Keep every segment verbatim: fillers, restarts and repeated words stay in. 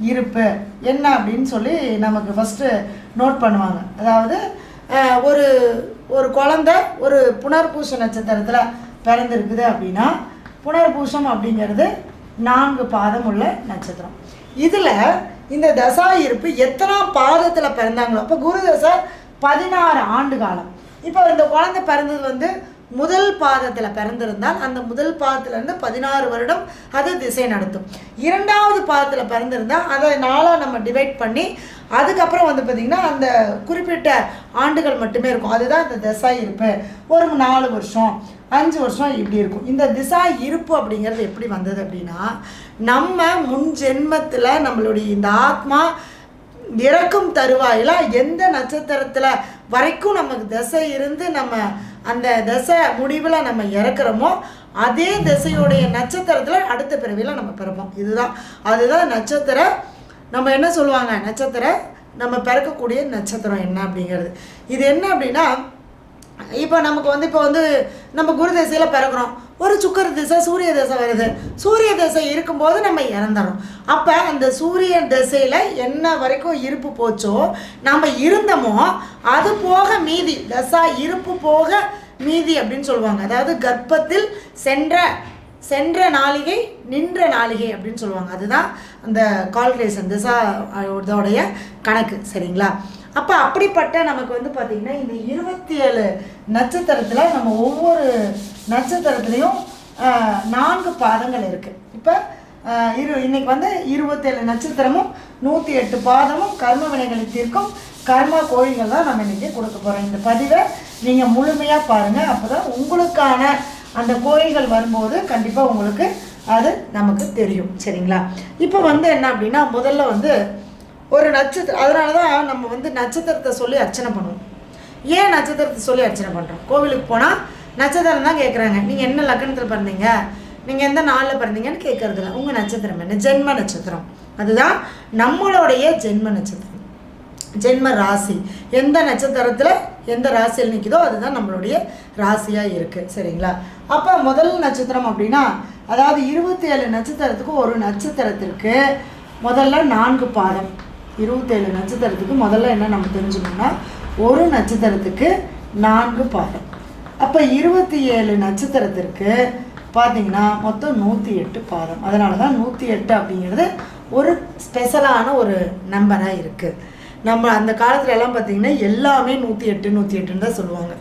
இருப்பு என்ன அப்படின்னு சொல்லி நமக்கு ஃபஸ்ட்டு நோட் பண்ணுவாங்க. அதாவது ஒரு ஒரு குழந்தை ஒரு புனர்பூச நட்சத்திரத்தில் பிறந்திருக்குது அப்படின்னா புனர்பூசம் அப்படிங்கிறது நான்கு பாதம் உள்ள நட்சத்திரம். இதில் இந்த தசா இருப்பு எத்தனாம் பாதத்தில் பிறந்தாங்களோ, அப்போ குரு தசை பதினாறு ஆண்டு காலம். இப்போ இந்த குழந்தை பிறந்தது வந்து முதல் பாதத்தில் பிறந்திருந்தால் அந்த முதல் பாதத்திலேருந்து பதினாறு வருடம் அது திசை நடத்தும். இரண்டாவது பாதத்தில் பிறந்திருந்தால் அதை நாளாக நம்ம டிவைட் பண்ணி அதுக்கப்புறம் வந்து பார்த்திங்கன்னா அந்த குறிப்பிட்ட ஆண்டுகள் மட்டுமே இருக்கும். அதுதான் இந்த திசா இருப்பு. ஒரு நாலு வருஷம் அஞ்சு வருஷம் இப்படி இருக்கும். இந்த திசா இருப்பு அப்படிங்கிறது எப்படி வந்தது அப்படின்னா, நம்ம முன் ஜென்மத்தில் நம்மளுடைய இந்த ஆத்மா இறக்கும் தருவாயில் எந்த நட்சத்திரத்தில் வரைக்கும் நமக்கு திசை இருந்து நம்ம அந்த திசை முடிவில் நம்ம இறக்குறோமோ அதே திசையுடைய நட்சத்திரத்தில் அடுத்த பிறவியில் நம்ம பிறப்போம். இதுதான் அதுதான் நட்சத்திர நம்ம என்ன சொல்லுவாங்க, நட்சத்திர நம்ம பிறக்கக்கூடிய நட்சத்திரம் என்ன அப்படிங்கிறது. இது என்ன அப்படின்னா, இப்போ நமக்கு வந்து இப்போ வந்து நம்ம குரு திசையில் பிறக்கிறோம், ஒரு சுக்கர திசை சூரிய திசை வருது. சூரிய திசை இருக்கும்போது நம்ம இறந்துறோம். அப்போ அந்த சூரிய திசையில் என்ன வரைக்கும் இருப்பு போச்சோ நம்ம இருந்தோமோ அது போக மீதி தசா இருப்பு போக மீதி அப்படின்னு சொல்லுவாங்க. அதாவது கர்ப்பத்தில் சென்ற சென்ற நாளிகை நின்ற நாளிகை அப்படின்னு சொல்லுவாங்க. அதுதான் அந்த கால்குலேஷன் திசா இதோடைய கணக்கு. சரிங்களா? அப்போ அப்படிப்பட்ட நமக்கு வந்து பார்த்திங்கன்னா இந்த இருபத்தி ஏழு நட்சத்திரத்தில் நம்ம ஒவ்வொரு நட்சத்திரத்துலேயும் நான்கு பாதங்கள் இருக்குது. இப்போ இரு இன்றைக்கி வந்து இருபத்தேழு நட்சத்திரமும் நூற்றி எட்டு பாதமும் கர்ம வினைகளை தீர்க்கும் கர்மா கோயில்கள் தான் நம்ம இன்றைக்கி கொடுக்க போகிறோம். இந்த பதிவை நீங்கள் முழுமையாக பாருங்கள். அப்போ தான் உங்களுக்கான அந்த கோயில்கள் வரும்போது கண்டிப்பாக உங்களுக்கு அது நமக்கு தெரியும். சரிங்களா? இப்போ வந்து என்ன அப்படின்னா, முதல்ல வந்து ஒரு நட்சத்திரம், அதனால தான் நம்ம வந்து நட்சத்திரத்தை சொல்லி அர்ச்சனை பண்ணுவோம். ஏன் நட்சத்திரத்தை சொல்லி அர்ச்சனை பண்ணுறோம்? கோவிலுக்கு போனால் நட்சத்திரம் தான் கேட்குறாங்க. நீங்கள் என்ன லக்னத்தில் பிறந்தீங்க, நீங்கள் எந்த நாளில் பிறந்தீங்கன்னு கேட்குறதில்ல. உங்கள் நட்சத்திரம் என்ன? ஜென்ம நட்சத்திரம். அதுதான் நம்மளுடைய ஜென்ம நட்சத்திரம், ஜென்ம ராசி. எந்த நட்சத்திரத்தில் எந்த ராசியில் நிற்குதோ அதுதான் நம்மளுடைய ராசியாக இருக்குது. சரிங்களா? அப்போ முதல் நட்சத்திரம் அப்படின்னா, அதாவது இருபத்தி ஏழு நட்சத்திரத்துக்கு ஒரு நட்சத்திரத்திற்கு முதல்ல நான்கு பாதம். இருபத்தேழு நட்சத்திரத்துக்கு முதல்ல என்ன நம்ம தெரிஞ்சுக்கணும்னா, ஒரு நட்சத்திரத்துக்கு நான்கு பாதம். அப்போ இருபத்தி ஏழு நட்சத்திரத்திற்கு பார்த்திங்கன்னா மொத்தம் நூற்றி எட்டு பாதம். அதனால தான் நூற்றி எட்டு அப்படிங்கிறது ஒரு ஸ்பெஷலான ஒரு நம்பராக இருக்குது. நம்ம அந்த காலத்துல எல்லாம் பார்த்திங்கன்னா எல்லாமே நூற்றி எட்டு நூற்றி எட்டுன்னு தான் சொல்லுவாங்க.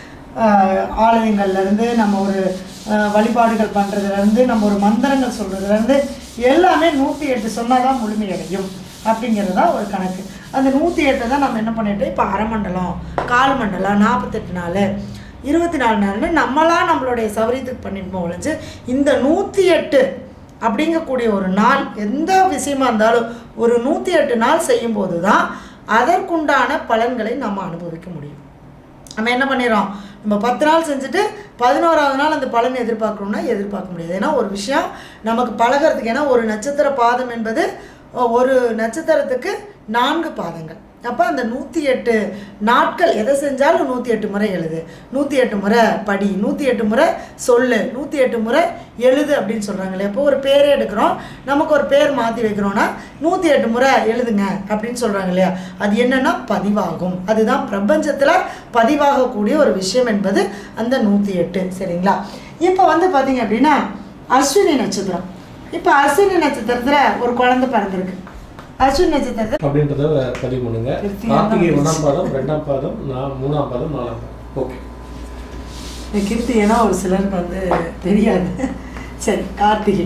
ஆலயங்கள்லேருந்து நம்ம ஒரு வழிபாடுகள் பண்ணுறதுலேருந்து நம்ம ஒரு மந்திரங்கள் சொல்கிறதுலேருந்து எல்லாமே நூற்றி எட்டு சொன்னால் தான் முழுமையடையும் அப்படிங்கிறது தான் ஒரு கணக்கு. அந்த நூற்றி எட்டை தான் நம்ம என்ன பண்ணிட்டோம், இப்போ அரை மண்டலம், கால் மண்டலம், நாற்பத்தெட்டு நாள், இருபத்தி நாலு நாள்னு நம்மளாம் நம்மளுடைய சௌரியத்துக்கு பண்ணிட்டு ஒழிஞ்சு இந்த நூற்றி எட்டு அப்படிங்கக்கூடிய ஒரு நாள் எந்த விஷயமா இருந்தாலும் ஒரு நூற்றி எட்டு நாள் செய்யும்போது தான் அதற்குண்டான பலன்களை நம்ம அனுபவிக்க முடியும். நம்ம என்ன பண்ணிடுறோம், நம்ம பத்து நாள் செஞ்சுட்டு பதினோராவது நாள் அந்த பலன் எதிர்பார்க்கணும்னா எதிர்பார்க்க முடியாது. ஏன்னா ஒரு விஷயம் நமக்கு பழகிறதுக்கு, ஏன்னா ஒரு நட்சத்திர பாதம் என்பது ஒரு நட்சத்திரத்துக்கு நான்கு பாதங்கள். அப்போ அந்த நூற்றி எட்டு நாட்கள் எதை செஞ்சாலும் நூற்றி எட்டு முறை எழுது, நூற்றி எட்டு முறை படி, நூற்றி எட்டு முறை சொல்லு, நூற்றி எட்டு முறை எழுது அப்படின்னு சொல்கிறாங்களே. இப்போ ஒரு பேரே எடுக்கிறோம், நமக்கு ஒரு பேர் மாற்றி வைக்கிறோன்னா நூற்றி எட்டு முறை எழுதுங்க அப்படின்னு சொல்கிறாங்க இல்லையா. அது என்னென்னா பதிவாகும். அதுதான் பிரபஞ்சத்தில் பதிவாகக்கூடிய ஒரு விஷயம் என்பது அந்த நூற்றி எட்டு. சரிங்களா? இப்போ வந்து பார்த்திங்க அப்படின்னா அஸ்வினி நட்சத்திரம். இப்போ அஸ்வினி நட்சத்திரத்தில் ஒரு குழந்தை பிறந்திருக்கு. அஸ்வினி நட்சத்திரத்தில் அப்படின்றத பதிவு பண்ணுங்க. கார்த்திகை ஒன்றாம் பாதம், ரெண்டாம் பாதம், மூணாம் பாதம், நாலாம் பாதம். ஓகே. கிருத்தி ஏன்னா ஒரு சிலருக்கு வந்து தெரியாது. சரி, கார்த்திகை.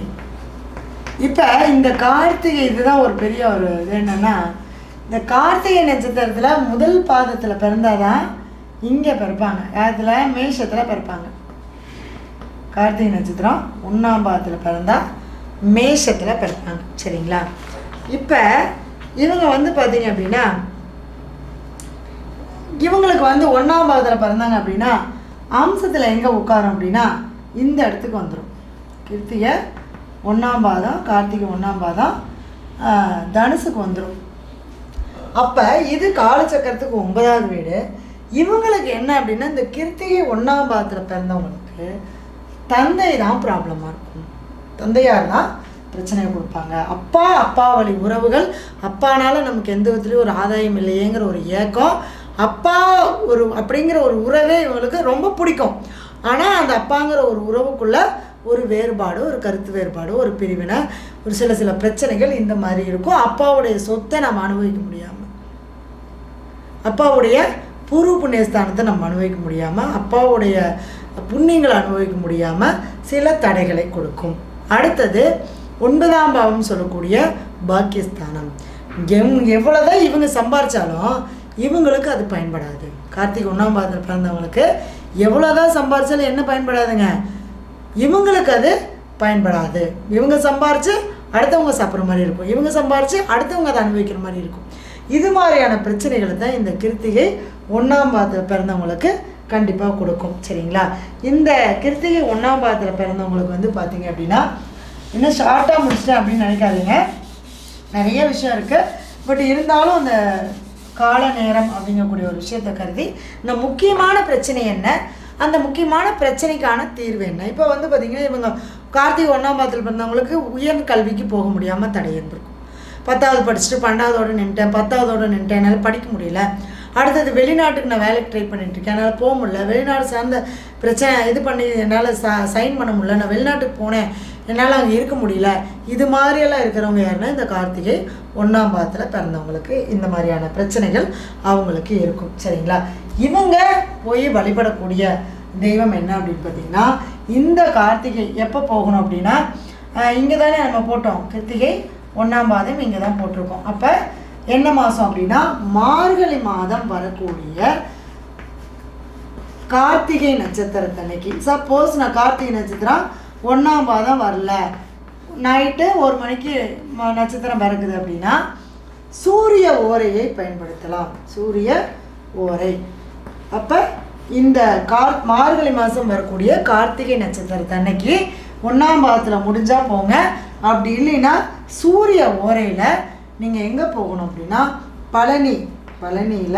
இப்போ இந்த கார்த்திகை இதுதான் ஒரு பெரிய ஒரு இது. என்னென்னா இந்த கார்த்திகை நட்சத்திரத்தில் முதல் பாதத்தில் பிறந்தாதான் இங்கே பிறப்பாங்க. அதில் மேஷத்தில் பிறப்பாங்க. கார்த்திகை நட்சத்திரம் ஒன்றாம் பாதத்தில் பிறந்தா மேஷத்தில் பிறப்பாங்க. சரிங்களா? இப்போ இவங்க வந்து பார்த்தீங்க அப்படின்னா இவங்களுக்கு வந்து ஒன்றாம் பாதத்தில் பிறந்தாங்க அப்படின்னா அம்சத்தில் எங்கே உட்காரும் அப்படின்னா இந்த இடத்துக்கு வந்துடும். கிருத்திகை ஒன்றாம் பாதம், கார்த்திகை ஒன்றாம் பாதம் தனுசுக்கு வந்துடும். அப்போ இது காலச்சக்கரத்துக்கு ஒன்பதாவது வீடு. இவங்களுக்கு என்ன அப்படின்னா இந்த கிருத்திகை ஒன்றாம் பாதத்தில் பிறந்தவங்களுக்கு தந்தை தான் ப்ராப்ளமாக இருக்கும். தந்தையார் தான் பிரச்சனையை கொடுப்பாங்க. அப்பா அப்பா வழி உறவுகள், அப்பானால நமக்கு எந்த விதத்துலையும் ஒரு ஆதாயம் இல்லையேங்கிற ஒரு ஏக்கம், அப்பா ஒரு அப்படிங்கிற ஒரு உறவே இவங்களுக்கு ரொம்ப பிடிக்கும். ஆனால் அந்த அப்பாங்கிற ஒரு உறவுக்குள்ளே ஒரு வேறுபாடு, ஒரு கருத்து வேறுபாடு, ஒரு பிரிவினை, ஒரு சில சில பிரச்சனைகள் இந்த மாதிரி இருக்கும். அப்பாவுடைய சொத்தை நம்ம அனுபவிக்க முடியாமல், அப்பாவுடைய பூர்வ புண்ணியஸ்தானத்தை நம்ம அனுபவிக்க முடியாமல், அப்பாவுடைய புண்ணியங்களை அனுபவிக்க முடியாமல் சில தடைகளை கொடுக்கும். அடுத்தது ஒன்பதாம் பாவம் சொல்லக்கூடிய பாக்கியஸ்தானம். எம் எவ்வளோதான் இவங்க சம்பாரித்தாலும் இவங்களுக்கு அது பயன்படாது. கார்த்திகை ஒன்றாம் பாதத்தில் பிறந்தவங்களுக்கு எவ்வளோதான் சம்பாரித்தாலும் என்ன பயன்படாதுங்க, இவங்களுக்கு அது பயன்படாது. இவங்க சம்பாரித்து அடுத்தவங்க சாப்பிட்ற மாதிரி இருக்கும், இவங்க சம்பாரித்து அடுத்தவங்க அதை அனுபவிக்கிற மாதிரி இருக்கும். இது மாதிரியான பிரச்சனைகளை தான் இந்த கிருத்திகை ஒன்றாம் பாதத்தில் பிறந்தவங்களுக்கு கண்டிப்பாக கொடுக்கும். சரிங்களா? இந்த கிருத்திகை ஒன்றாம் பாதத்தில் பிறந்தவங்களுக்கு வந்து பார்த்திங்க அப்படின்னா, இன்னும் ஷார்ட்டாக முடிச்சிட்டேன் அப்படின்னு நினைக்காதீங்க, நிறைய விஷயம் இருக்குது. பட் இருந்தாலும் அந்த கால நேரம் அப்படிங்கக்கூடிய ஒரு விஷயத்தை கருதி இந்த முக்கியமான பிரச்சனை என்ன, அந்த முக்கியமான பிரச்சனைக்கான தீர்வு என்ன. இப்போ வந்து பார்த்திங்கன்னா, இவங்க கார்த்திகை ஒன்றாம் பாதத்தில் பிறந்தவங்களுக்கு உயர் கல்விக்கு போக முடியாமல் தடை ஏற்படும். பத்தாவது படிச்சுட்டு பன்னெண்டாவதோடு நின்ட்டேன், பத்தாவதோடு நின்ட்டேன், என்னால் படிக்க முடியல. அடுத்தது வெளிநாட்டுக்கு நான் வேலைக்கு ட்ரை பண்ணிட்டுருக்கேன், என்னால் போக முடியல. வெளிநாடு சார்ந்த பிரச்சனை இது பண்ணி என்னால் ச சைன் பண்ண முடியல. நான் வெளிநாட்டுக்கு போனேன், என்னால் அங்கே இருக்க முடியல. இது மாதிரியெல்லாம் இருக்கிறவங்க யாருன்னா இந்த கார்த்திகை ஒன்றாம் பாதத்தில் பிறந்தவங்களுக்கு இந்த மாதிரியான பிரச்சனைகள் அவங்களுக்கு இருக்கும். சரிங்களா? இவங்க போய் வழிபடக்கூடிய தெய்வம் என்ன அப்படின்னு பார்த்தீங்கன்னா, இந்த கார்த்திகை எப்போ போகணும் அப்படின்னா, இங்கே தானே நம்ம போட்டோம் கிருத்திகை ஒன்றாம் பாதம் இங்கே தான் போட்டிருக்கோம். அப்போ என்ன மாதம் அப்படின்னா, மார்கழி மாதம் வரக்கூடிய கார்த்திகை நட்சத்திரத்தன்னைக்கு. சப்போஸ் நான் கார்த்திகை நட்சத்திரம் ஒன்றாம் பாதம் வரல, நைட்டு ஒரு மணிக்கு நட்சத்திரம் பிறக்குது அப்படின்னா சூரிய ஓரையை பயன்படுத்தலாம். சூரிய ஓரை. அப்போ இந்த கார் மார்கழி மாதம் வரக்கூடிய கார்த்திகை நட்சத்திரத்தன்னைக்கு ஒன்றாம் பாதத்தில் முடிஞ்சால் போங்க. அப்படி இல்லைன்னா சூரிய ஓரையில் நீங்கள் எங்கே போகணும் அப்படின்னா, பழனி பழனியில்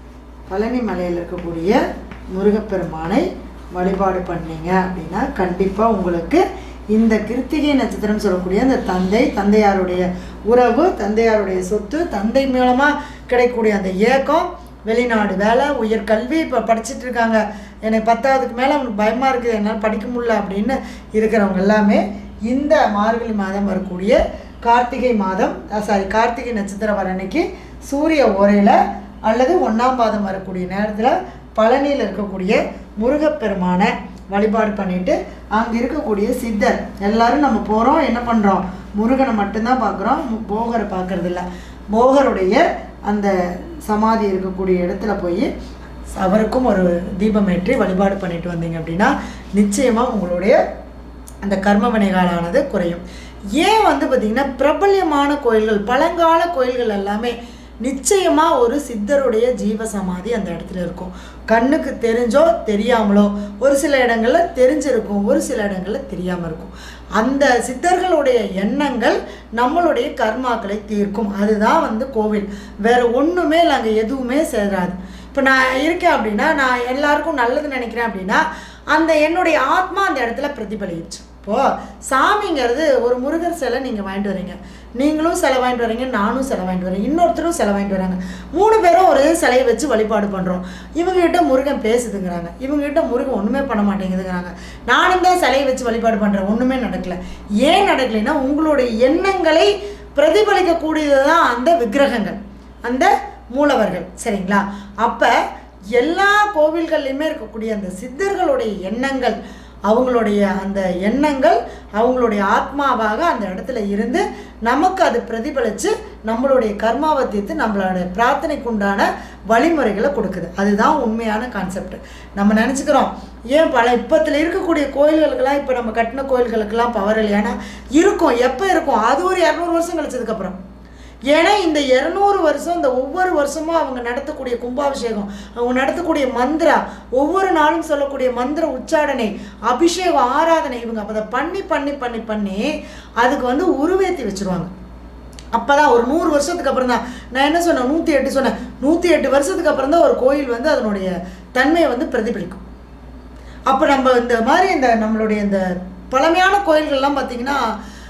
பழனி மலையில் இருக்கக்கூடிய முருகப்பெருமானை வழிபாடு பண்ணீங்க அப்படின்னா கண்டிப்பாக உங்களுக்கு இந்த கிருத்திகை நட்சத்திரம் சொல்லக்கூடிய அந்த தந்தை, தந்தையாருடைய உறவு, தந்தையாருடைய சொத்து, தந்தை மூலமாக கிடைக்கக்கூடிய அந்த ஏக்கம், வெளிநாடு வேலை, உயர்கல்வி, இப்போ படிச்சுட்டு இருக்காங்க, எனக்கு பத்தாவதுக்கு மேலே அவனுக்கு பயமாக இருக்குது, என்னால் படிக்க முடியல அப்படின்னு இருக்கிறவங்க எல்லாமே இந்த மார்கழி மாதம் வரக்கூடிய கார்த்திகை மாதம் சாரி கார்த்திகை நட்சத்திரம் வர அன்னைக்கு சூரிய ஓரையில் அல்லது ஒன்றாம் பாதம் வரக்கூடிய நேரத்தில் பழனியில் இருக்கக்கூடிய முருகப்பெருமானை வழிபாடு பண்ணிவிட்டு அங்கே இருக்கக்கூடிய சித்தர் எல்லாரும் நம்ம போகிறோம், என்ன பண்ணுறோம், முருகனை மட்டும்தான் பார்க்குறோம், போகரை பார்க்குறது இல்லை. போகருடைய அந்த சமாதி இருக்கக்கூடிய இடத்துல போய் அவருக்கும் ஒரு தீபமேற்றி வழிபாடு பண்ணிட்டு வந்தீங்க அப்படின்னா நிச்சயமாக உங்களுடைய அந்த கர்ம வினைகாலானது குறையும். ஏன் வந்து பார்த்திங்கன்னா, பிரபல்யமான கோயில்கள், பழங்கால கோயில்கள் எல்லாமே நிச்சயமாக ஒரு சித்தருடைய ஜீவ சமாதி அந்த இடத்துல இருக்கும். கண்ணுக்கு தெரிஞ்சோ தெரியாமலோ ஒரு சில இடங்களில் தெரிஞ்சிருக்கும், ஒரு சில இடங்களில் தெரியாமல் இருக்கும். அந்த சித்தர்களுடைய எண்ணங்கள் நம்மளுடைய கர்மாக்களை தீர்க்கும். அதுதான் வந்து கோவில். வேறு ஒன்றுமே இல்லை, அங்கே எதுவுமே சேராது. இப்போ நான் இருக்கேன் அப்படின்னா, நான் எல்லாருக்கும் நல்லது நினைக்கிறேன் அப்படின்னா அந்த என்னுடைய ஆத்மா அந்த இடத்துல பிரதிபலிச்சு. இப்போது சாமிங்கிறது ஒரு முருகர் சிலை நீங்கள் வாங்கிட்டு வரீங்க, நீங்களும் சிலை வாங்கிட்டு வரீங்க, நானும் சிலை வாங்கிட்டு வரேன், இன்னொருத்தரும் சிலை வாங்கிட்டு வராங்க, மூணு பேரும் ஒரு சிலையை வச்சு வழிபாடு பண்ணுறோம். இவங்ககிட்ட முருகன் பேசுதுங்கிறாங்க, இவங்ககிட்ட முருகன் ஒன்றுமே பண்ண மாட்டேங்குதுங்கிறாங்க. நானும் தான் சிலையை வச்சு வழிபாடு பண்ணுறேன், ஒன்றுமே நடக்கலை. ஏன் நடக்கலைன்னா உங்களுடைய எண்ணங்களை பிரதிபலிக்கக்கூடியது தான் அந்த விக்கிரகங்கள், அந்த மூலவர்கள். சரிங்களா? அப்போ எல்லா கோவில்கள்லையுமே இருக்கக்கூடிய அந்த சித்தர்களுடைய எண்ணங்கள், அவங்களுடைய அந்த எண்ணங்கள் அவங்களுடைய ஆத்மாவாக அந்த இடத்துல இருந்து நமக்கு அது பிரதிபலித்து நம்மளுடைய கர்மாவை தீர்த்து நம்மளுடைய பிரார்த்தனைக்கு உண்டான வழிமுறைகளை கொடுக்குது. அதுதான் உண்மையான கான்செப்ட். நம்ம நினச்சிக்கிறோம் ஏன் பல இப்பத்தில் இருக்கக்கூடிய கோயில்களுக்கெல்லாம், இப்போ நம்ம கட்டின கோயில்களுக்கெல்லாம் பவர் இல்லையானா இருக்கும். எப்போ இருக்கும்? அது ஒரு இரநூறு வருஷம் கழிச்சதுக்கப்புறம். ஏன்னா இந்த இரநூறு வருஷம் இந்த ஒவ்வொரு வருஷமும் அவங்க நடத்தக்கூடிய கும்பாபிஷேகம், அவங்க நடத்தக்கூடிய மந்திரா, ஒவ்வொரு நாளும் சொல்லக்கூடிய மந்திர உச்சாடனை, அபிஷேகம், ஆராதனை, இவங்க அப்போ அதை பண்ணி பண்ணி பண்ணி பண்ணி அதுக்கு வந்து உருவேற்றி வச்சுருவாங்க. அப்போ தான் ஒரு நூறு வருஷத்துக்கு அப்புறம் தான் நான் என்ன சொன்னேன், நூற்றி எட்டு சொன்னேன், நூற்றி எட்டு வருஷத்துக்கு அப்புறம் தான் ஒரு கோயில் வந்து அதனுடைய தன்மையை வந்து பிரதிபலிக்கும். அப்போ நம்ம இந்த மாதிரி இந்த நம்மளுடைய இந்த பழமையான கோயில்கள்லாம் பார்த்திங்கன்னா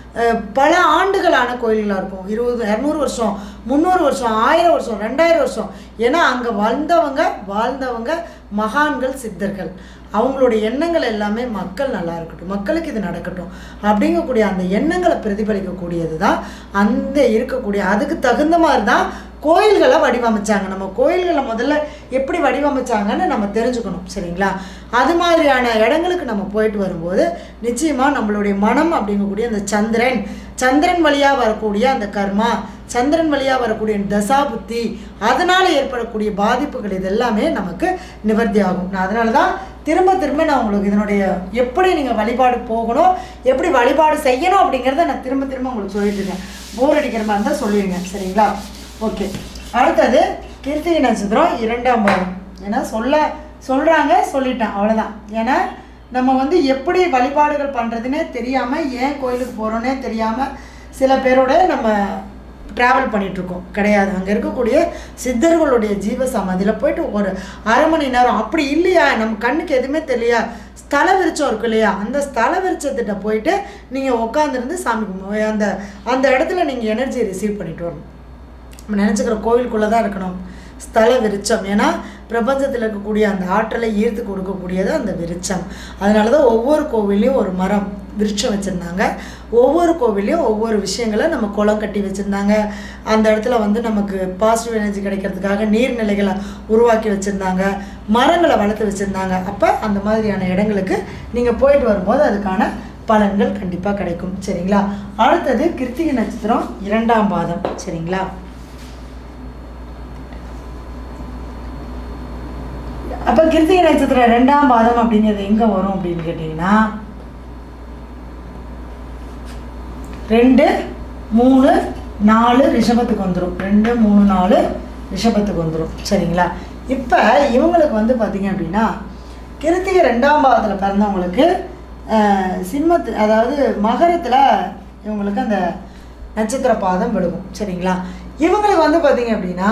பல ஆண்டுகளான கோயில்களாக இருக்கும். இருபது இரநூறு வருஷம், முந்நூறு வருஷம், ஆயிரம் வருஷம், ரெண்டாயிரம் வருஷம். ஏன்னா அங்கே வந்தவங்க வாழ்ந்தவங்க மகான்கள், சித்தர்கள். அவங்களுடைய எண்ணங்கள் எல்லாமே மக்கள் நல்லா இருக்கட்டும், மக்களுக்கு இது நடக்கட்டும் அப்படிங்கக்கூடிய அந்த எண்ணங்களை பிரதிபலிக்கக்கூடியது தான் அந்த இருக்கக்கூடிய. அதுக்கு தகுந்த மாதிரி தான் கோயில்களை வடிவமைச்சாங்க. நம்ம கோயில்களை முதல்ல எப்படி வடிவமைச்சாங்கன்னு நம்ம தெரிஞ்சுக்கணும், சரிங்களா? அது மாதிரியான இடங்களுக்கு நம்ம போயிட்டு வரும்போது நிச்சயமாக நம்மளுடைய மனம் அப்படிங்கக்கூடிய அந்த சந்திரன் சந்திரன் வழியாக வரக்கூடிய அந்த கர்மா, சந்திரன் வழியாக வரக்கூடிய தசா புத்தி, அதனால் ஏற்படக்கூடிய பாதிப்புகள் இது எல்லாமே நமக்கு நிவர்த்தி ஆகும். நான் அதனால தான் திரும்ப திரும்ப நான் உங்களுக்கு இதனுடைய எப்படி நீங்கள் வழிபாடு போகணும், எப்படி வழிபாடு செய்யணும் அப்படிங்கிறத நான் திரும்ப திரும்ப உங்களுக்கு சொல்லிட்டு இருக்கேன். போர் அடிக்கிற மாதிரி இருந்தால் சொல்லிடுங்க, சரிங்களா? ஓகே. அடுத்தது கிருத்திகை நட்சத்திரம் இரண்டாம் பாதம். ஏன்னா சொல்ல சொல்கிறாங்க, சொல்லிட்டேன், அவ்வளோதான். ஏன்னா நம்ம வந்து எப்படி வழிபாடுகள் பண்ணுறதுனே தெரியாமல், ஏன் கோயிலுக்கு போகிறோன்னே தெரியாமல் சில பேரோட நம்ம ட்ராவல் பண்ணிகிட்ருக்கோம். கிடையாது, அங்கே இருக்கக்கூடிய சித்தர்களுடைய ஜீவ சமாதியில் போயிட்டு ஒரு அரை மணி நேரம், அப்படி இல்லையா நம்ம கண்ணுக்கு எதுவுமே தெரியலையா, ஸ்தல விருச்சம் இருக்கு இல்லையா, அந்த ஸ்தல விருச்சத்திட்ட போயிட்டு நீங்கள் உட்காந்துருந்து சாமி கும்பிடு, அந்த அந்த இடத்துல நீங்கள் எனர்ஜி ரிசீவ் பண்ணிட்டு வரணும். நம்ம நினச்சிக்கிற கோவிலுக்குள்ளே தான் இருக்கணும் ஸ்தல விருச்சம். ஏன்னா பிரபஞ்சத்தில் இருக்கக்கூடிய அந்த ஆற்றலை ஈர்த்து கொடுக்கக்கூடியது அந்த விருச்சம். அதனால தான் ஒவ்வொரு கோவிலையும் ஒரு மரம் விருட்சம் வச்சுருந்தாங்க. ஒவ்வொரு கோவிலையும் ஒவ்வொரு விஷயங்களை நம்ம குளம் கட்டி வச்சுருந்தாங்க. அந்த இடத்துல வந்து நமக்கு பாசிட்டிவ் எனர்ஜி கிடைக்கிறதுக்காக நீர்நிலைகளை உருவாக்கி வச்சுருந்தாங்க, மரங்களை வளர்த்து வச்சுருந்தாங்க. அப்போ அந்த மாதிரியான இடங்களுக்கு நீங்கள் போயிட்டு வரும்போது அதுக்கான பலன்கள் கண்டிப்பாக கிடைக்கும், சரிங்களா? அடுத்தது கிருத்திகை நட்சத்திரம் இரண்டாம் பாதம், சரிங்களா? அப்போ கிருத்திகை நட்சத்திரம் ரெண்டாம் பாதம் அப்படிங்கிறது எங்கே வரும் அப்படின்னு கேட்டிங்கன்னா, ரெண்டு மூணு நாலு ரிஷபத்துக்கு வந்துடும். ரெண்டு மூணு நாலு ரிஷபத்துக்கு வந்துடும், சரிங்களா? இப்போ இவங்களுக்கு வந்து பார்த்திங்க அப்படின்னா கிருத்திகை ரெண்டாம் பாதத்தில் பிறந்தவங்களுக்கு சிம்மத்து, அதாவது மகரத்தில் இவங்களுக்கு அந்த நட்சத்திர பாதம் விழுகும், சரிங்களா? இவங்களுக்கு வந்து பார்த்திங்க அப்படின்னா,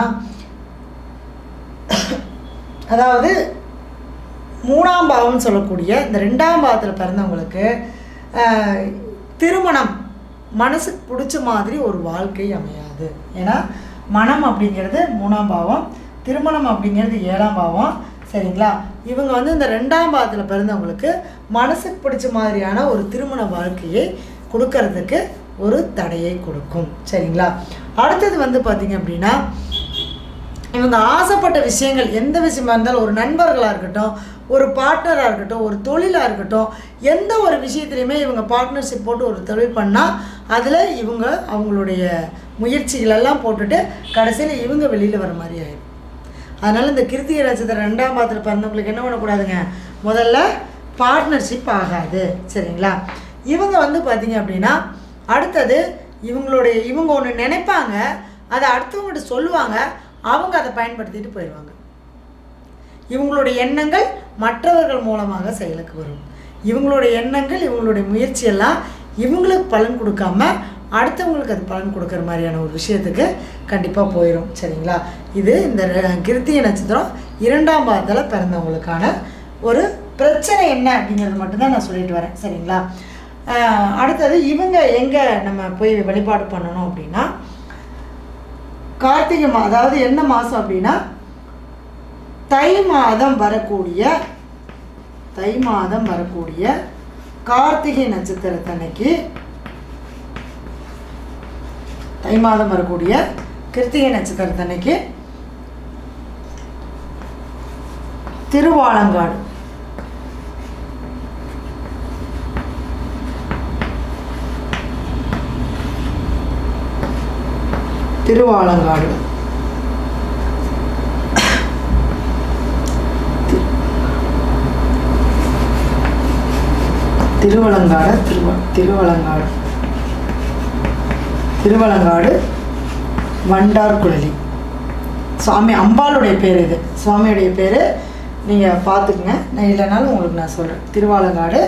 அதாவது மூணாம் பாவம்னு சொல்லக்கூடிய இந்த ரெண்டாம் பாவத்தில் பிறந்தவங்களுக்கு திருமணம் மனசுக்கு பிடிச்ச மாதிரி ஒரு வாழ்க்கை அமையாது. ஏன்னா மனம் அப்படிங்கிறது மூணாம் பாவம், திருமணம் அப்படிங்கிறது ஏழாம் பாவம், சரிங்களா? இவங்க வந்து இந்த ரெண்டாம் பாவத்தில் பிறந்தவங்களுக்கு மனசுக்கு பிடிச்ச மாதிரியான ஒரு திருமண வாழ்க்கையை கொடுக்கறதுக்கு ஒரு தடையை கொடுக்கும், சரிங்களா? அடுத்தது வந்து பார்த்திங்க அப்படின்னா, இவங்க ஆசைப்பட்ட விஷயங்கள் எந்த விஷயமா இருந்தாலும், ஒரு நண்பர்களாக இருக்கட்டும், ஒரு பார்ட்னராக இருக்கட்டும், ஒரு தொழிலாக இருக்கட்டும், எந்த ஒரு விஷயத்துலையுமே இவங்க பார்ட்னர்ஷிப் போட்டு ஒரு தொழில் பண்ணால் அதில் இவங்க அவங்களுடைய முயற்சிகளெல்லாம் போட்டுட்டு கடைசியில் இவங்க வெளியில் வர மாதிரி ஆயிடும். அதனால் இந்த கிருத்திகை நட்சத்திரம் ரெண்டாம் பாதத்தில் பிறந்தவங்களுக்கு என்ன பண்ணக்கூடாதுங்க, முதல்ல பார்ட்னர்ஷிப் ஆகாது, சரிங்களா? இவங்க வந்து பார்த்திங்க அப்படின்னா அடுத்தது இவங்களுடைய இவங்க ஒன்று நினைப்பாங்க, அதை அடுத்தவங்கள்ட்ட சொல்லுவாங்க, அவங்க அதை பயன்படுத்திட்டு போயிடுவாங்க. இவங்களுடைய எண்ணங்கள் மற்றவர்கள் மூலமாக செயலுக்கு வரும். இவங்களுடைய எண்ணங்கள், இவங்களுடைய முயற்சியெல்லாம் இவங்களுக்கு பலன் கொடுக்காம அடுத்தவங்களுக்கு அது பலன் கொடுக்குற மாதிரியான ஒரு விஷயத்துக்கு கண்டிப்பாக போயிடும், சரிங்களா? இது இந்த கிருத்திகை நட்சத்திரம் இரண்டாம் பாதத்தில் பிறந்தவங்களுக்கான ஒரு பிரச்சனை என்ன அப்படிங்கிறது மட்டும்தான் நான் சொல்லிட்டு வரேன், சரிங்களா? அடுத்தது இவங்க எங்கே நம்ம போய் வழிபாடு பண்ணணும் அப்படின்னா, கார்த்திகை மா அதாவது என்ன மாதம் அப்படின்னா தை மாதம் வரக்கூடிய தை மாதம் வரக்கூடிய கார்த்திகை நட்சத்திரத்தன்னைக்கு, தை மாதம் வரக்கூடிய கிருத்திகை நட்சத்திரத்தன்னைக்கு திருவாலங்காடு திருவாலங்காடு திருவலங்காடு திருவ திருவலங்காடு திருவலங்காடு வண்டார்குழலி சுவாமி அம்பாளுடைய பேர். இது சுவாமியுடைய பேர், நீங்கள் பார்த்துக்குங்க. நான் இல்லைனாலும் உங்களுக்கு நான் சொல்கிறேன். திருவாலங்காடு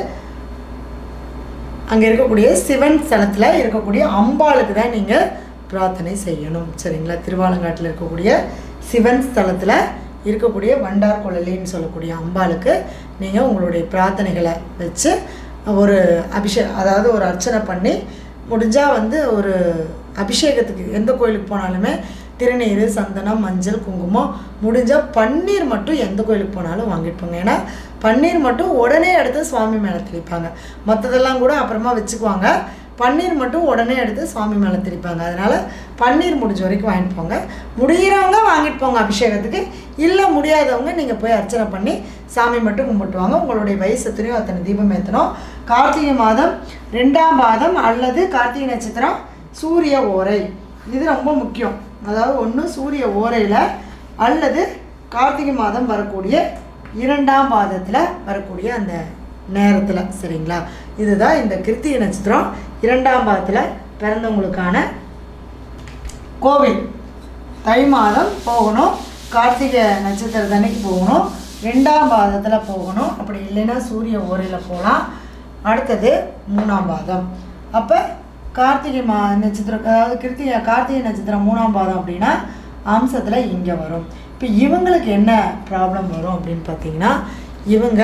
அங்கே இருக்கக்கூடிய சிவன் ஸ்தலத்தில் இருக்கக்கூடிய அம்பாளுக்கு தான் நீங்கள் பிரார்த்தனை செய்யணும், சரிங்களா? திருவாலங்காட்டில் இருக்கக்கூடிய சிவன் ஸ்தலத்தில் இருக்கக்கூடிய வண்டார்குழலின்னு சொல்லக்கூடிய அம்பாளுக்கு நீங்கள் உங்களுடைய பிரார்த்தனைகளை வச்சு ஒரு அபிஷேகம், அதாவது ஒரு அர்ச்சனை பண்ணி முடிஞ்சால் வந்து ஒரு அபிஷேகத்துக்கு எந்த கோயிலுக்கு போனாலுமே திருநீர், சந்தனம், மஞ்சள், குங்குமம், முடிஞ்சால் பன்னீர் மட்டும் எந்த கோயிலுக்கு போனாலும் வாங்கிட்டு போங்க. ஏன்னா பன்னீர் மட்டும் உடனே எடுத்து சுவாமி மேலே தெளிப்பாங்க. மற்றதெல்லாம் கூட அப்புறமா வச்சுக்குவாங்க. பன்னீர் மட்டும் உடனே எடுத்து சுவாமி மேலே தெளிப்பாங்க. அதனால் பன்னீர் முடிஞ்ச வரைக்கும் வாங்கிட்டு போங்க. முடிகிறவங்க வாங்கிட்டு போங்க அபிஷேகத்துக்கு. இல்லை முடியாதவங்க நீங்கள் போய் அர்ச்சனை பண்ணி சாமி மட்டும் கும்பிட்டுவாங்க. உங்களுடைய வயசு எத்தனையோ அத்தனை தீபம் ஏற்றணும். கார்த்திகை மாதம் ரெண்டாம் பாதம் அல்லது கார்த்திகை நட்சத்திரம் சூரிய ஓரை, இது ரொம்ப முக்கியம். அதாவது ஒன்று சூரிய ஓரையில் அல்லது கார்த்திகை மாதம் வரக்கூடிய இரண்டாம் பாதத்தில் வரக்கூடிய அந்த நேரத்தில், சரிங்களா? இதுதான் இந்த கிருத்திகை நட்சத்திரம் இரண்டாம் பாதத்தில் பிறந்தவங்களுக்கான கோவில். தை மாதம் போகணும், கார்த்திகை நட்சத்திரத்தன்னைக்கு போகணும், ரெண்டாம் பாதத்தில் போகணும். அப்படி இல்லைன்னா சூரிய ஓரையில் போகலாம். அடுத்தது மூணாம் பாதம். அப்போ கார்த்திகை மா நட்சத்திரம், அதாவது கிருத்திகை கார்த்திகை நட்சத்திரம் மூணாம் பாதம் அப்படின்னா அம்சத்தில் இங்கே வரும். இப்போ இவங்களுக்கு என்ன ப்ராப்ளம் வரும் அப்படின்னு பார்த்தீங்கன்னா, இவங்க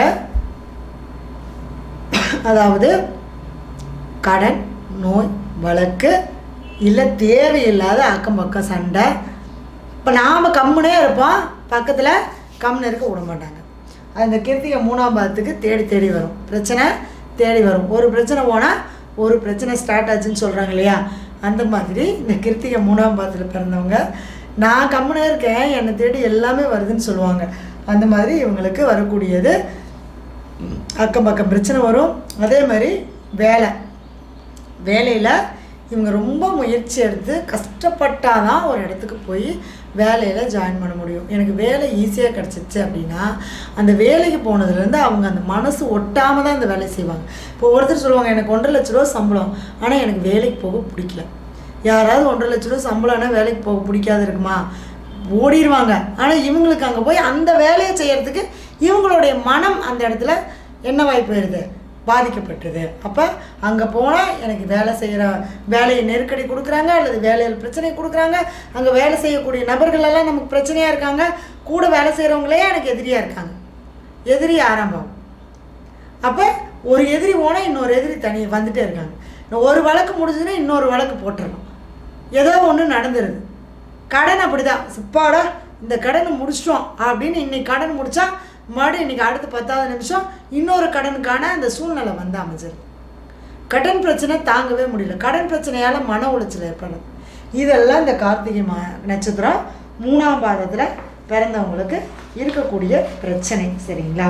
அதாவது கடன், நோய், வழக்கு, இல்லை தேவையில்லாத அக்கம் பக்கம் சண்டை. இப்போ நாம் கம்முனே இருப்போம், பக்கத்தில் கம்முன்னு இருக்க விட மாட்டாங்க. அந்த கிருத்திகை மூணாம் பாதத்துக்கு தேடி தேடி வரும், பிரச்சனை தேடி வரும். ஒரு பிரச்சனை போனால் ஒரு பிரச்சனை ஸ்டார்ட் ஆச்சுன்னு சொல்கிறாங்க இல்லையா, அந்த மாதிரி இந்த கிருத்திகை மூணாம் பாதத்தில் பிறந்தவங்க நான் கம்முனே இருக்கேன், என்னை தேடி எல்லாமே வருதுன்னு சொல்லுவாங்க. அந்த மாதிரி இவங்களுக்கு வரக்கூடியது அக்கம் பக்கம் பிரச்சனை வரும். அதே மாதிரி வேலை வேலையில் இவங்க ரொம்ப முயற்சி எடுத்து கஷ்டப்பட்டால் தான் ஒரு இடத்துக்கு போய் வேலையில் ஜாயின் பண்ண முடியும். எனக்கு வேலை ஈஸியாக கிடச்சிச்சு அப்படின்னா அந்த வேலைக்கு போனதுலேருந்து அவங்க அந்த மனசு ஒட்டாமல் தான் அந்த வேலை செய்வாங்க. இப்போ ஒருத்தர் சொல்லுவாங்க, எனக்கு ஒன்றரை லட்ச ரூபா சம்பளம், ஆனால் எனக்கு வேலைக்கு போக பிடிக்கல. யாராவது ஒன்றரை லட்ச ரூபா சம்பளம்னா வேலைக்கு போக பிடிக்காது இருக்குமா? ஓடிடுவாங்க. ஆனால் இவங்களுக்கு அங்கே போய் அந்த வேலையை செய்கிறதுக்கு இவங்களுடைய மனம் அந்த இடத்துல என்னவாகி போயிடுது, பாதிக்கப்பட்டது. அப்போ அங்கே போனால் எனக்கு வேலை செய்கிற வேலையை நெருக்கடி கொடுக்குறாங்க, அல்லது வேலையில் பிரச்சனை கொடுக்குறாங்க. அங்கே வேலை செய்யக்கூடிய நபர்களெல்லாம் நமக்கு பிரச்சனையாக இருக்காங்க, கூட வேலை செய்கிறவங்களே எனக்கு எதிரியாக இருக்காங்க. எதிரி ஆரம்பம். அப்போ ஒரு எதிரி போனால் இன்னொரு எதிரி தனி வந்துகிட்டே இருக்காங்க. ஒரு வழக்கு முடிஞ்சுன்னா இன்னொரு வழக்கு போட்டுடணும். ஏதோ ஒன்று நடந்துருது. கடன் அப்படி தான், சிப்பாடா இந்த கடனை முடிச்சிட்டோம் அப்படின்னு இன்னைக்கு கடன் முடித்தா மறுபடியும் இன்றைக்கி அடுத்த பத்தாவது நிமிஷம் இன்னொரு கடனுக்கான அந்த சூழ்நிலை வந்து அமைஞ்சிருது. கடன் பிரச்சனை தாங்கவே முடியல, கடன் பிரச்சனையால் மன உளைச்சல் ஏற்படுது. இதெல்லாம் இந்த கார்த்திகை மா நட்சத்திரம் மூணாம் பாதத்தில் பிறந்தவங்களுக்கு இருக்கக்கூடிய பிரச்சனை, சரிங்களா?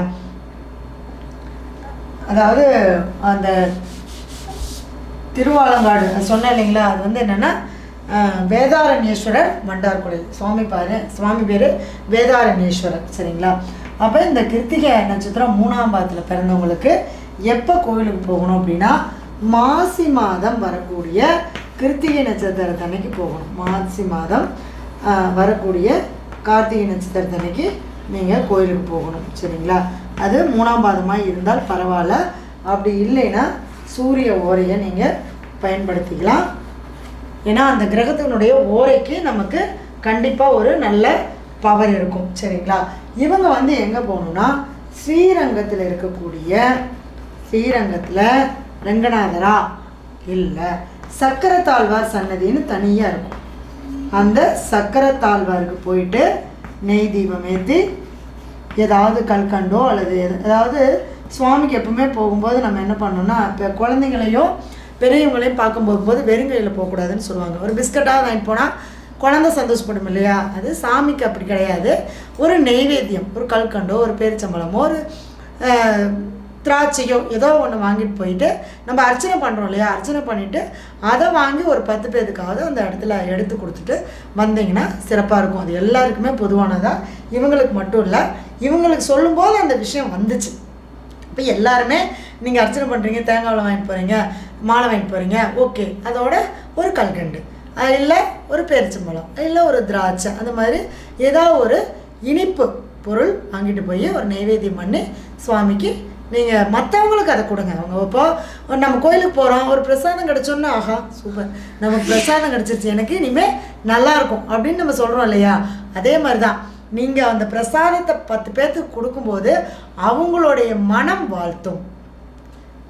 அதாவது அந்த திருவாலங்காடு சொன்னேன் இல்லைங்களா, அது வந்து என்னென்னா வேதாரண்யேஸ்வரர் மண்டார்குடில் சுவாமி பாரு சுவாமி பேர் வேதாரண்யேஸ்வரர், சரிங்களா? அப்போ இந்த கிருத்திகை நட்சத்திரம் மூணாம் பாதத்தில் பிறந்தவங்களுக்கு எப்போ கோவிலுக்கு போகணும் அப்படின்னா மாசி மாதம் வரக்கூடிய கிருத்திகை நட்சத்திரத்தன்னைக்கு போகணும். மாசி மாதம் வரக்கூடிய கார்த்திகை நட்சத்திரத்தன்னைக்கு நீங்கள் கோயிலுக்கு போகணும், சரிங்களா? அது மூணாம் பாதமாக இருந்தால் பரவாயில்ல. அப்படி இல்லைன்னா சூரிய ஓரையை நீங்கள் பயன்படுத்திக்கலாம். ஏன்னா அந்த கிரகத்தினுடைய ஓரைக்கு நமக்கு கண்டிப்பாக ஒரு நல்ல பவர் இருக்கும், சரிங்களா? இவங்க வந்து எங்கே போகணுன்னா ஸ்ரீரங்கத்தில் இருக்கக்கூடிய ஸ்ரீரங்கத்தில் ரங்கநாதரா இல்லை சக்கரத்தாழ்வார் சன்னதின்னு தனியாக இருக்கும். அந்த சக்கரத்தாழ்வாருக்கு போயிட்டு நெய் தீபம் ஏற்றி ஏதாவது கல்கண்டோ அல்லது ஏதாவது சுவாமிக்கு எப்பவுமே போகும்போது நம்ம என்ன பண்ணோம்னா, இப்போ குழந்தைங்களையும் பெரியவங்களையும் பார்க்கும்போது போது வெறுங்கையில் போகக்கூடாதுன்னு சொல்லுவாங்க. ஒரு பிஸ்கட்டாக வாங்கிட்டு போனால் குழந்தை சந்தோஷப்படும் இல்லையா? அது சாமிக்கு அப்படி கிடையாது. ஒரு நெய்வேத்தியம், ஒரு கல்கண்டோ ஒரு பேரிச்சம்பழமோ ஒரு திராட்சையோ ஏதோ ஒன்று வாங்கிட்டு போயிட்டு நம்ம அர்ச்சனை பண்ணுறோம் இல்லையா, அர்ச்சனை பண்ணிவிட்டு அதை வாங்கி ஒரு பத்து பேருக்காவது அந்த இடத்துல எடுத்து கொடுத்துட்டு வந்தீங்கன்னா சிறப்பாக இருக்கும். அது எல்லாருக்குமே பொதுவானதாக, இவங்களுக்கு மட்டும் இல்லை. இவங்களுக்கு சொல்லும்போது அந்த விஷயம் வந்துச்சு. இப்போ எல்லாருமே நீங்கள் அர்ச்சனை பண்ணுறீங்க, தேங்காவில் வாங்கிட்டு போகிறீங்க, மாலை வாங்கிட்டு போகிறீங்க, ஓகே, அதோட ஒரு கல்கண்டு இல்லை ஒரு பேரிச்சம்பழம் இல்லை ஒரு திராட்சை, அந்த மாதிரி ஏதாவது ஒரு இனிப்பு பொருள் வாங்கிட்டு போய் ஒரு நைவேத்தியம் பண்ணி சுவாமிக்கு நீங்கள் மற்றவங்களுக்கு அதை கொடுங்க. அவங்க இப்போ நம்ம கோயிலுக்கு போகிறோம், ஒரு பிரசாதம் கிடச்சோன்னா ஆஹா சூப்பர் நமக்கு பிரசாதம் கிடச்சிருச்சு, எனக்கு இனிமேல் நல்லாயிருக்கும் அப்படின்னு நம்ம சொல்கிறோம் இல்லையா? அதே மாதிரி தான் நீங்கள் அந்த பிரசாதத்தை பத்து பேர்த்துக்கு கொடுக்கும்போது அவங்களுடைய மனம் வாழ்த்தும்.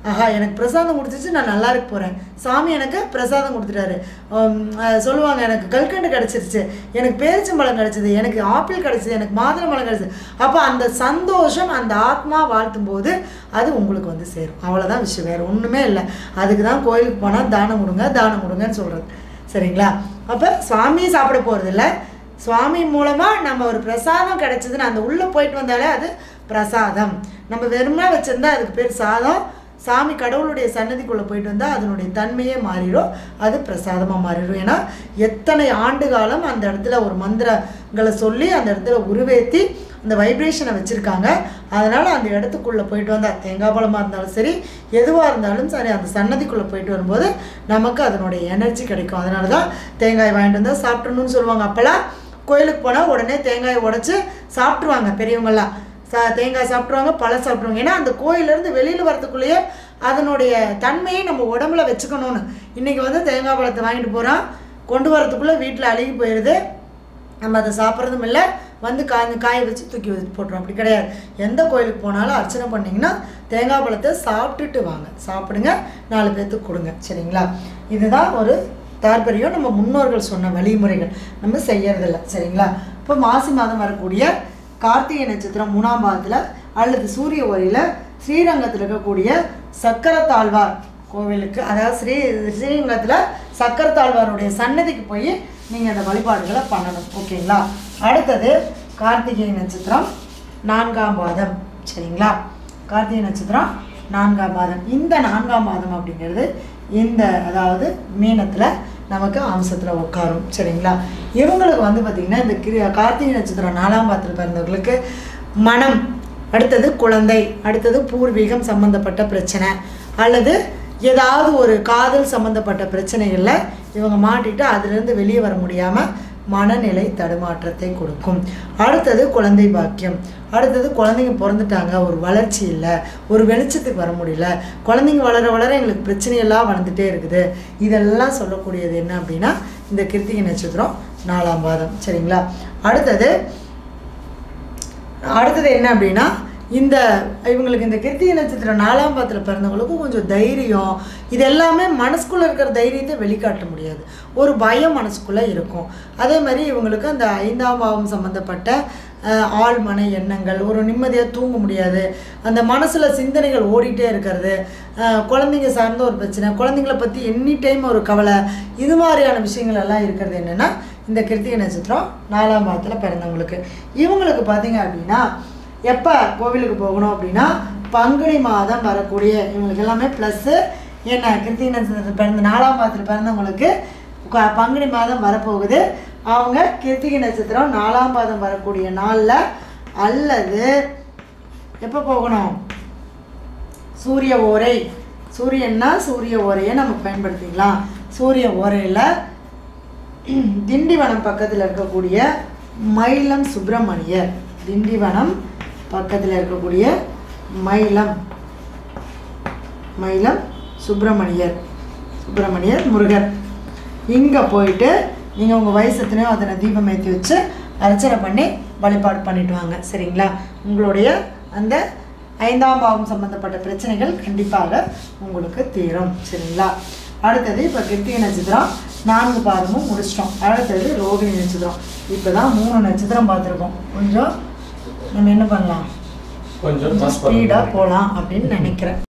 ஆஹா எனக்கு பிரசாதம் கொடுத்துச்சு, நான் நல்லா இருக்க போகிறேன், சாமி எனக்கு பிரசாதம் கொடுத்துட்டாரு, சொல்லுவாங்க எனக்கு கல்கண்டு கிடச்சிருச்சு, எனக்கு பேரிச்சம்பழம் கிடச்சிது, எனக்கு ஆப்பிள் கிடச்சிது, எனக்கு மாதுளம்பழம் கிடச்சிது. அப்போ அந்த சந்தோஷம் அந்த ஆத்மா வாழ்த்தும் போது அது உங்களுக்கு வந்து சேரும். அவ்வளோதான் விஷயம், வேறு ஒன்றுமே இல்லை. அதுக்கு தான் கோயிலுக்கு போனால் தானம் கொடுங்க தானம் கொடுங்கன்னு சொல்கிறது. சரிங்களா? அப்போ சுவாமியை சாப்பிட போகிறதில்ல, சுவாமி மூலமாக நம்ம ஒரு பிரசாதம் கிடைச்சதுன்னு அந்த உள்ளே போயிட்டு வந்தாலே அது பிரசாதம். நம்ம வெறுமனா வச்சுருந்தா அதுக்கு பேர் சாதம். சாமி கடவுளுடைய சன்னதிக்குள்ளே போயிட்டு வந்தால் அதனுடைய தன்மையே மாறிடும், அது பிரசாதமாக மாறிடும். ஏன்னா எத்தனை ஆண்டு காலம் அந்த இடத்துல ஒரு மந்திரங்களை சொல்லி அந்த இடத்துல உருவேற்றி அந்த வைப்ரேஷனை வச்சுருக்காங்க. அதனால் அந்த இடத்துக்குள்ளே போயிட்டு வந்தால் தேங்காய் பழமாக இருந்தாலும் சரி எதுவாக இருந்தாலும் சரி அந்த சன்னதிக்குள்ளே போயிட்டு வரும்போது நமக்கு அதனுடைய எனர்ஜி கிடைக்கும். அதனால தான் தேங்காய் வாங்கிட்டு வந்தால் சாப்பிட்றணும்னு சொல்லுவாங்க. அப்போல்லாம் கோயிலுக்கு போனால் உடனே தேங்காயை உடச்சி சாப்பிட்ருவாங்க பெரியவங்கள்லாம். சா தேங்காய் சாப்பிட்ருவாங்க, பழம் சாப்பிட்ருவாங்க. ஏன்னா அந்த கோயிலேருந்து வெளியில் வரத்துக்குள்ளேயே அதனுடைய தன்மையை நம்ம உடம்புல வச்சுக்கணும்னு. இன்றைக்கி வந்து தேங்காய் பழத்தை வாங்கிட்டு போகிறோம், கொண்டு வரத்துக்குள்ளே வீட்டில் அழுகி போயிடுது, நம்ம அதை சாப்பிட்றதும் இல்லை, வந்து காய் காய வச்சு தூக்கி வச்சு போட்டுரும். அப்படி கிடையாது. எந்த கோயிலுக்கு போனாலும் அர்ச்சனை பண்ணிங்கன்னா தேங்காய் பழத்தை சாப்பிட்டுட்டு வாங்க, சாப்பிடுங்க, நாலு பேர்த்துக்கு கொடுங்க. சரிங்களா? இதுதான் ஒரு தாற்பயம். நம்ம முன்னோர்கள் சொன்ன வழிமுறைகள் நம்ம செய்யறதில்லை. சரிங்களா? இப்போ மாசி மாதம் வரக்கூடிய கார்த்திகை நட்சத்திரம் மூணாம் பாதத்தில் அல்லது சூரிய ஒளியில் ஸ்ரீரங்கத்தில் இருக்கக்கூடிய சக்கரத்தாழ்வார் கோவிலுக்கு, அதாவது ஸ்ரீ ஸ்ரீரங்கத்தில் சக்கரத்தாழ்வாருடைய சன்னதிக்கு போய் நீங்கள் அந்த வழிபாடுகளை பண்ணணும். ஓகேங்களா? அடுத்தது கார்த்திகை நட்சத்திரம் நான்காம் பாதம். சரிங்களா? கார்த்திகை நட்சத்திரம் நான்காம் பாதம். இந்த நான்காம் பாதம் அப்படிங்கிறது இந்த அதாவது மீனத்தில் நமக்கு அம்சத்தில் உட்காரும். சரிங்களா? இவங்களுக்கு வந்து பார்த்திங்கன்னா இந்த கிரி கார்த்திகை நட்சத்திரம் நாலாம் பாதத்தில் பிறந்தவர்களுக்கு மனம், அடுத்தது குழந்தை, அடுத்தது பூர்வீகம் சம்மந்தப்பட்ட பிரச்சனை அல்லது ஏதாவது ஒரு காதல் சம்மந்தப்பட்ட பிரச்சனைகளில் இவங்க மாட்டிட்டு அதிலிருந்து வெளியே வர முடியாமல் மனநிலை தடுமாற்றத்தை கொடுக்கும். அடுத்தது குழந்தை பாக்கியம். அடுத்தது குழந்தைங்க பிறந்துட்டாங்க, ஒரு வளர்ச்சி இல்லை, ஒரு வெளிச்சத்துக்கு வர முடியல, குழந்தைங்க வளர வளர எங்களுக்கு பிரச்சனையெல்லாம் வளர்ந்துட்டே இருக்குது. இதெல்லாம் சொல்லக்கூடியது என்ன அப்படின்னா இந்த கிருத்திகை நட்சத்திரம் நாலாம் பாதம். சரிங்களா? அடுத்தது அடுத்தது என்ன அப்படின்னா இந்த இவங்களுக்கு இந்த கிருத்திகை நட்சத்திரம் நாலாம் பாதத்தில் பிறந்தவங்களுக்கும் கொஞ்சம் தைரியம், இது எல்லாமே மனசுக்குள்ளே இருக்கிற தைரியத்தை வெளிக்காட்ட முடியாது, ஒரு பயம் மனசுக்குள்ளே இருக்கும். அதே மாதிரி இவங்களுக்கு அந்த ஐந்தாம் பாவம் சம்மந்தப்பட்ட ஆழ்மன எண்ணங்கள், ஒரு நிம்மதியாக தூங்க முடியாது, அந்த மனசில் சிந்தனைகள் ஓடிட்டே இருக்கிறது, குழந்தைங்க சார்ந்த ஒரு பிரச்சனை, குழந்தைங்கள பற்றி எனி டைம் ஒரு கவலை, இது மாதிரியான விஷயங்கள் எல்லாம் இருக்கிறது என்னென்னா இந்த கிருத்திகை நட்சத்திரம் நாலாம் பாதத்தில் பிறந்தவங்களுக்கு. இவங்களுக்கு பார்த்தீங்க அப்படின்னா எப்போ கோவிலுக்கு போகணும் அப்படின்னா பங்குனி மாதம் வரக்கூடிய இவங்களுக்கு எல்லாமே ப்ளஸ்ஸு என்ன கிருத்திகை நட்சத்திரத்தில் பிறந்த நாலாம் பாதத்தில் பிறந்தவங்களுக்கு பங்குனி மாதம் வரப்போகுது. அவங்க கிருத்திகை நட்சத்திரம் நாலாம் பாதம் வரக்கூடிய நாளில் அல்லது எப்போ போகணும், சூரிய ஓரை, சூரியன்னா சூரிய ஓரையை நம்ம பயன்படுத்திக்கலாம். சூரிய ஓரையில் திண்டிவனம் பக்கத்தில் இருக்கக்கூடிய மயிலம் சுப்பிரமணியர், திண்டிவனம் பக்கத்தில் இருக்கக்கூடிய மயிலம் மயிலம் சுப்பிரமணியர் சுப்பிரமணியர் முருகர், இங்கே போயிட்டு நீங்கள் உங்கள் வயசத்துலேயும் அதனை தீபம் ஏற்றி வச்சு அர்ச்சனை பண்ணி வழிபாடு பண்ணிட்டு வாங்க. சரிங்களா? உங்களுடைய அந்த ஐந்தாம் பாவம் சம்மந்தப்பட்ட பிரச்சனைகள் கண்டிப்பாக உங்களுக்கு தீரும். சரிங்களா? அடுத்தது இப்போ கிருத்திகை நட்சத்திரம் நான்கு பாதமும் முடிச்சிட்டோம். அடுத்தது ரோகிணி நட்சத்திரம். இப்போ தான் மூணு நட்சத்திரம் பார்த்துருக்கோம். கொஞ்சம் நம்ம என்ன பண்ணலாம், கொஞ்சம் ஸ்பீடாக போகலாம் அப்படின்னு நினைக்கிறேன்.